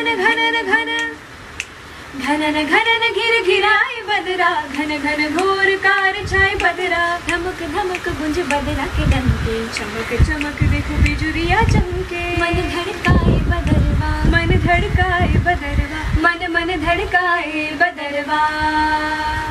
घनन घनन घिर घिराए बदरा, घन घन घोर कार छाए बदरा, धमक धमक गुंज बदरा के डंके, चमक चमक देखो बिजुरिया चमके। मन धड़काए बदरवा, मन धड़काए बदरवा, मन मन धड़काए बदरवा।